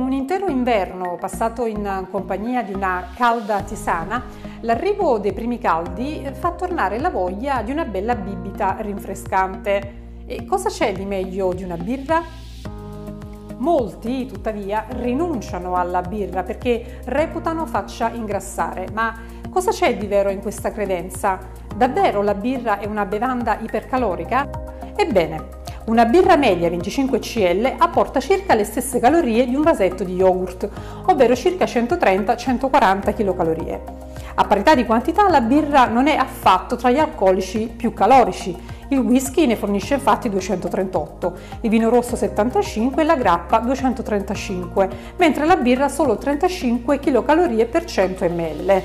un intero inverno passato in compagnia di una calda tisana, l'arrivo dei primi caldi fa tornare la voglia di una bella bibita rinfrescante. E cosa c'è di meglio di una birra? Molti, tuttavia, rinunciano alla birra perché reputano faccia ingrassare. Ma cosa c'è di vero in questa credenza? Davvero la birra è una bevanda ipercalorica? Ebbene, una birra media 25 CL apporta circa le stesse calorie di un vasetto di yogurt, ovvero circa 130-140 kcal. A parità di quantità la birra non è affatto tra gli alcolici più calorici. Il whisky ne fornisce infatti 238, il vino rosso 75 e la grappa 235, mentre la birra solo 35 kcal per 100 ml.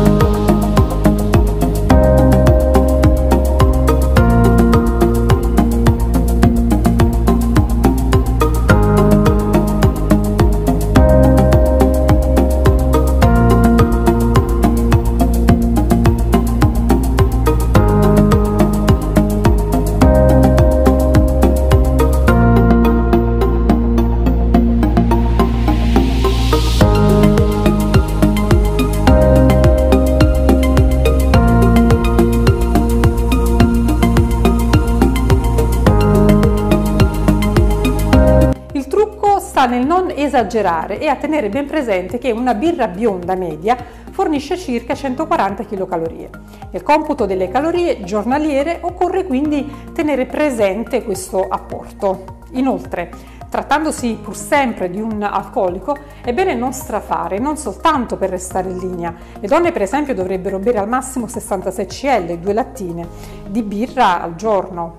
Sta nel non esagerare e a tenere ben presente che una birra bionda media fornisce circa 140 kcal. Nel computo delle calorie giornaliere occorre quindi tenere presente questo apporto. Inoltre, trattandosi pur sempre di un alcolico, è bene non strafare, non soltanto per restare in linea. Le donne per esempio dovrebbero bere al massimo 66 CL, 2 lattine, di birra al giorno.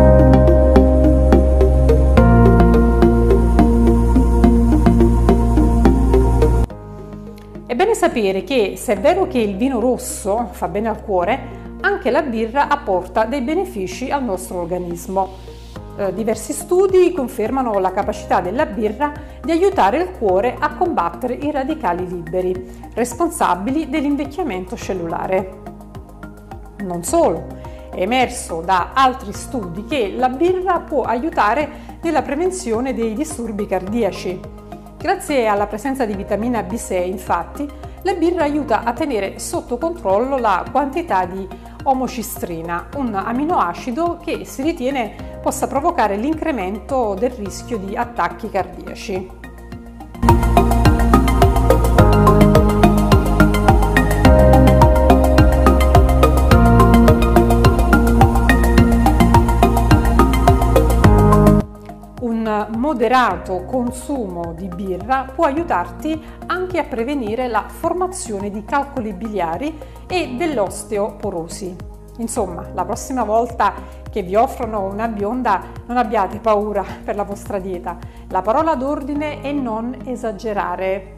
È bene sapere che, se è vero che il vino rosso fa bene al cuore, anche la birra apporta dei benefici al nostro organismo. Diversi studi confermano la capacità della birra di aiutare il cuore a combattere i radicali liberi, responsabili dell'invecchiamento cellulare. Non solo, è emerso da altri studi che la birra può aiutare nella prevenzione dei disturbi cardiaci. Grazie alla presenza di vitamina B6, infatti, la birra aiuta a tenere sotto controllo la quantità di omocistrina, un aminoacido che si ritiene possa provocare l'incremento del rischio di attacchi cardiaci. Un moderato consumo di birra può aiutarti anche a prevenire la formazione di calcoli biliari e dell'osteoporosi. Insomma, la prossima volta che vi offrono una bionda non abbiate paura per la vostra dieta. La parola d'ordine è non esagerare.